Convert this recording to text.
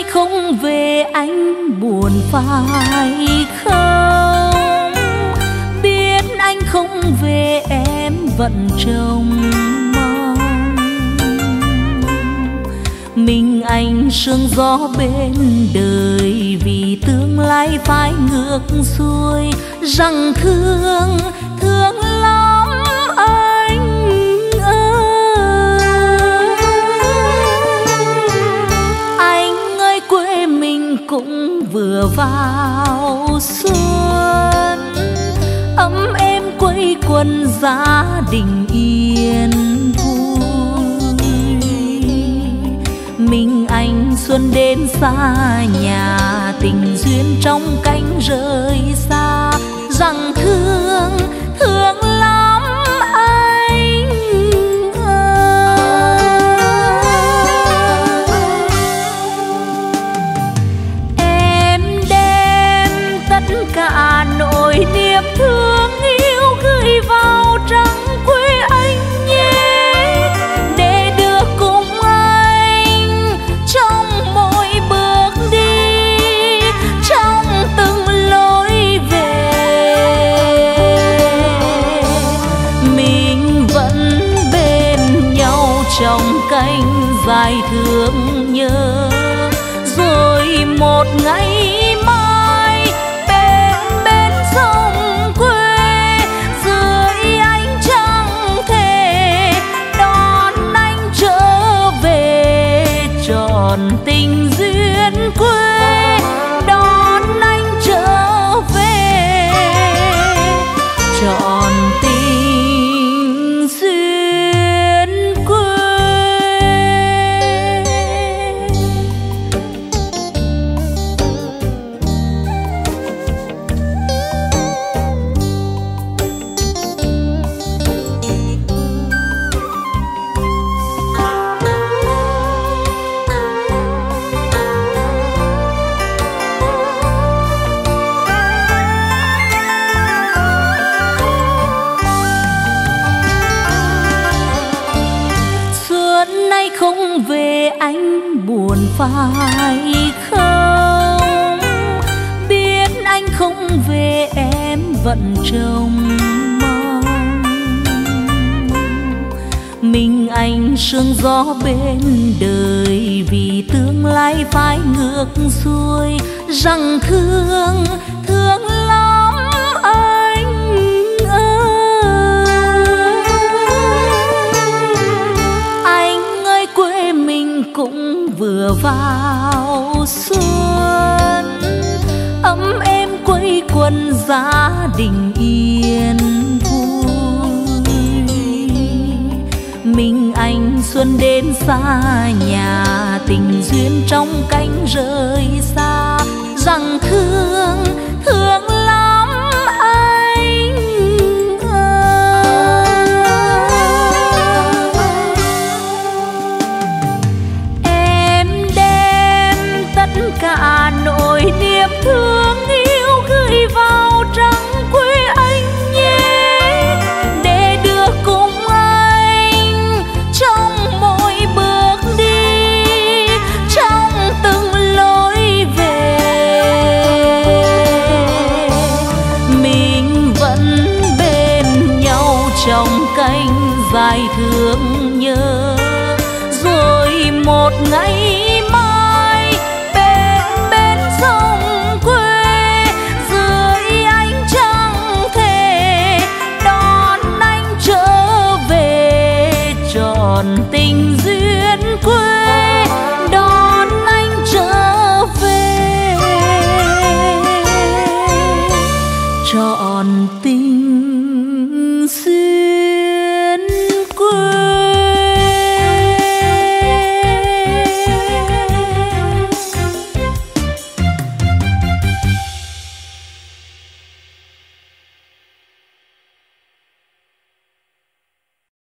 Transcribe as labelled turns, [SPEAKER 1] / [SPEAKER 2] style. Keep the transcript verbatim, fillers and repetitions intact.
[SPEAKER 1] không về anh buồn phải không? Biết anh không về em vẫn trông mong. Mình anh sương gió bên đời, vì tương lai phải ngược xuôi. Rằng thương, thương lắm anh ơi. Anh ơi quê mình cũng vừa vào xuân, ấm êm quây quần gia đình yên vui. Mình anh xuân đến xa nhà, tình duyên trong cánh rơi xa. Rằng thương, thương lắm anh ơi. Em đem tất cả nỗi niềm thương yêu gửi vào trăng quê anh nhé, để được cùng anh trong mỗi bước đi, trong từng lối về. Mình vẫn bên nhau trong cánh dài thương nhớ, rồi một ngày mai bên bên sông quê, dưới ánh trăng thề đón anh trở về. Trọn tình duyên quê đón anh trở về, trọn tình duyên quê. Xuân nay không về anh buồn phải không? Biết anh không về em vẫn trông mong. Mình anh sương gió bên đời, vì tương lai phải ngược xuôi. Rằng thương, thương lắm anh ơi. Anh ơi quê mình cũng vừa vào xuân, ấm êm quây quần gia đình yên vui. Mình anh xuân đến xa nhà, tình duyên trong cánh rơi xa. Rằng thương, thương lắm anh ơi. Em đem tất cả nỗi niềm thương yêu gửi vào trăng quê anh nhé, để được cùng anh trong mỗi bước đi, trong từng lối về. Mình vẫn bên nhau trong cánh dài thương nhớ, rồi một ngày